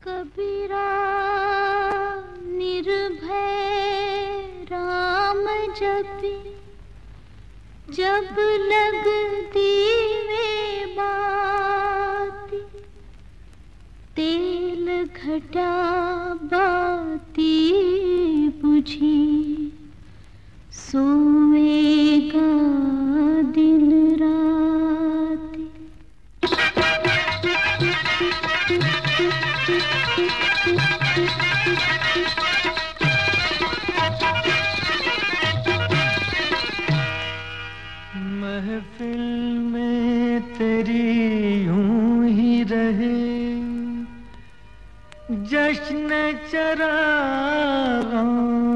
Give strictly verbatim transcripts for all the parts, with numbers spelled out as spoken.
कबीरा निर्भय राम जपी, जब लगती वे बाती, तेल घटा बाती बुझी, सोएगा दिन राती। महफिल में तेरी यूं ही रहे जश्न चरागां,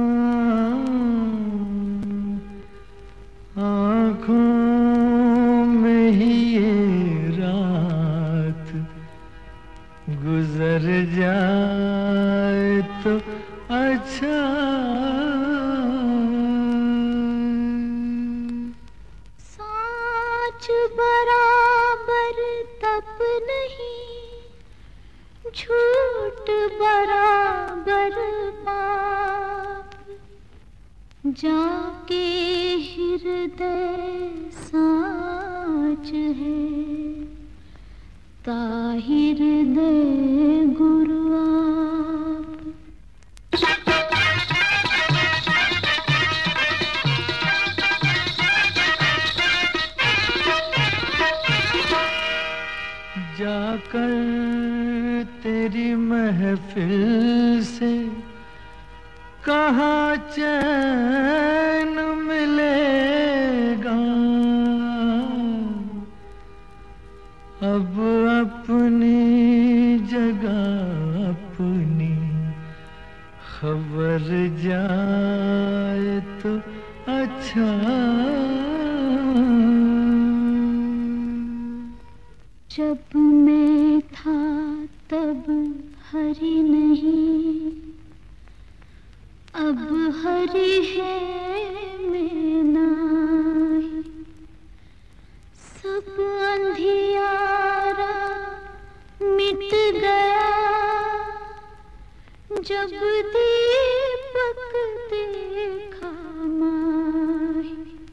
आँखों में ही ये रात गुजर जाए तो अच्छा। साँच बराबर तप नहीं, झूठ बराबर पाप, जाके हृदय साँच है, ताहिर दे गुरु आप। जाकर तेरी महफिल से कहाँ चैन मिलेगा, अब अपनी जगह अपनी खबर जाए तो अच्छा। जब मैं था तब हरि नहीं, अब हरि है मैं नाही, सब अंधियारा मिट गया, जब दीपक देखा माही।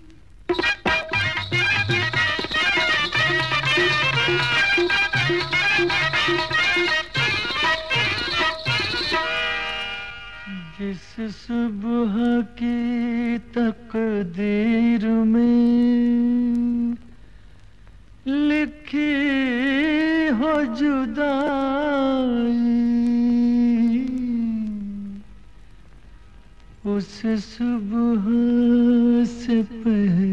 जिस सुबह की तकदीर में लिखी हो जुदाई, उस सुबह से पहले